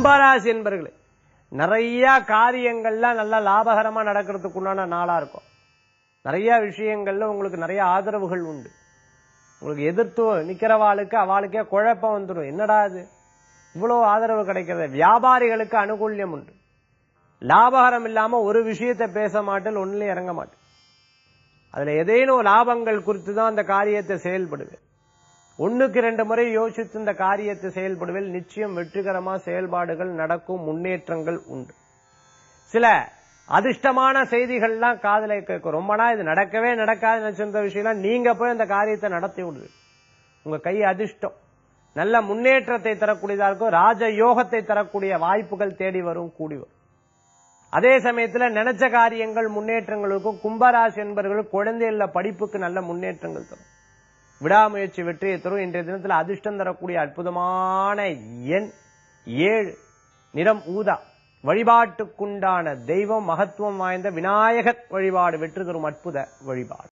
கும்பராசி என்பர்களே, நிறைய காரியங்கள்லாம் நல்லா லாபகரமா நடக்கிறதுக்கு உண்டான நாளா இருக்கும். நிறைய விஷயங்கள்ல உங்களுக்கு நிறைய ஆதரவுகள் உண்டு. உங்களுக்கு எதிர்த்து நிக்கிறவாளுக்கு அவளுக்கே குழப்பம் வந்துடும். என்னடா இது இவ்வளவு ஆதரவு கிடைக்கிறது. வியாபாரிகளுக்கு அனுகூல்யம் உண்டு. லாபகரம் இல்லாம ஒரு விஷயத்தை பேச மாட்டேன், ஒன்னுல இறங்க மாட்டேன். அதுல ஏதேனும் லாபங்கள் குறித்து தான் அந்த காரியத்தை செயல்படுவேன். 1க்கு 2 முறை யோசித்து இந்த காரியத்தை செயல்படுவேன். நிச்சயம் வெற்றிகரமா செயல்பாடுகள் நடக்கும், முன்னேற்றங்கள் உண்டு. சில அதிர்ஷ்டமான செய்திகள்லாம் காதல கேட்கும். ரொம்ப நாள் இது நடக்கவே நடக்காது நினைச்சிருந்த விஷயம் நீங்க போய் அந்த காரியத்தை நடத்தி விடுது. உங்க கை அதிர்ஷ்டம் நல்ல முன்னேற்றத்தை தரக்கூடியதா இருக்கும். ராஜ யோகத்தை தரக்கூடிய வாய்ப்புகள் தேடி வரும், கூடி வரும். அதே சமயத்துல நினைச்ச காரியங்கள் முன்னேற்றங்களுக்கும். கும்பராசி என்பவர்கள் குழந்தைகள படிப்புக்கு நல்ல முன்னேற்றங்கள் தரும். விடாமுயற்சி வெற்றியை தரும். இன்றைய தினத்தில் அதிர்ஷ்டம் தரக்கூடிய அற்புதமான எண் 7, நிறம் ஊதா. வழிபாட்டுக்குண்டான தெய்வம் மகத்துவம் வாய்ந்த விநாயகர் வழிபாடு வெற்றி தரும் அற்புத வழிபாடு.